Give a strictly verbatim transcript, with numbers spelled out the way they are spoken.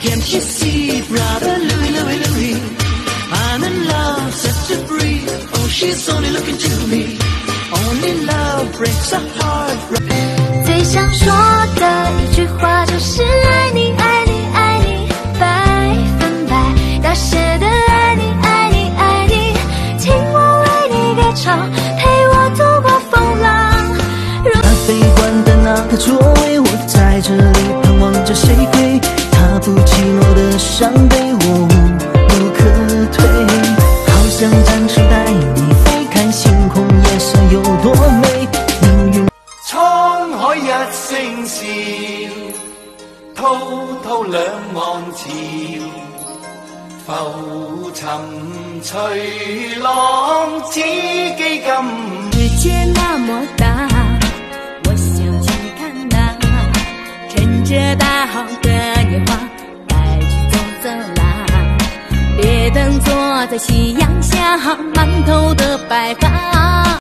empty seat, brother Louis, Louis, Louis. I'm in love, set to breathe. Oh, she's only looking to me. Only love breaks a heart. 最想说的一句话就是爱你，爱你，爱你，百分百。大写的爱你，爱你，爱你，请我为你歌唱，陪我度过风浪。 咖啡馆的那个座位，我在这里盼望着谁归。他不寂寞的伤悲，我无路可退。好想展翅带你飞，看星空夜色有多美。命运滄海一聲笑，滔滔兩岸潮，浮沉隨浪，只記今。 世界那麼大，我想去看看，趁着大好的年華，帶去走走啦。別等坐在夕陽下，滿頭的白髮。